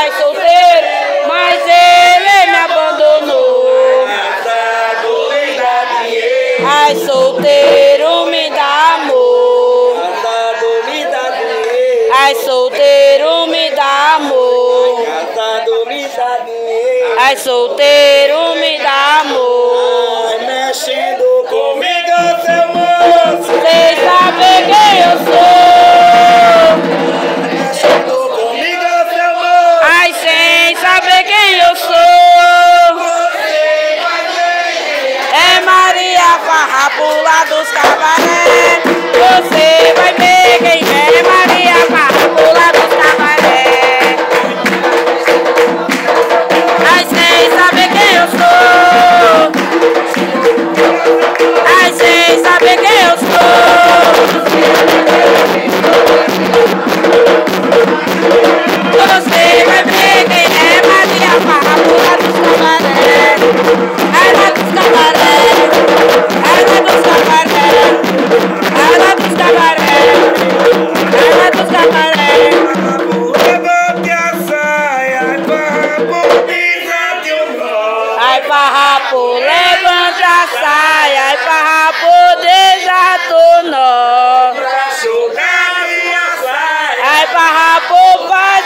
ai solteiro, mas ele me abandonou. Ai solteiro me dá amor. Ai solteiro me dá amor. Ai solteiro me dá amor. Mexendo comigo, seu moço, sem saber quem eu sou. mexendo comigo, seu moço, Ai, sem saber quem eu sou. É Maria Farrapula dos Cabaré. Você vai ver quem é Maria Farrapula dos Cabaré. Ai, sem saber quem eu sou. Ai, sem saber quem eu sou. Você vai ver quem é Maria Farrapula dos Cabaré. Ela dos Cabaré. Ela dos Cabaré. Ela dos Cabaré. Ela dos Cabaré. levante a saia, farrapo, desate o nó. Ai, Farrapo, levanta a saia. Ai, Farrapo, desata o nó. Pra jogar minha saia, Ai, Farrapo, faz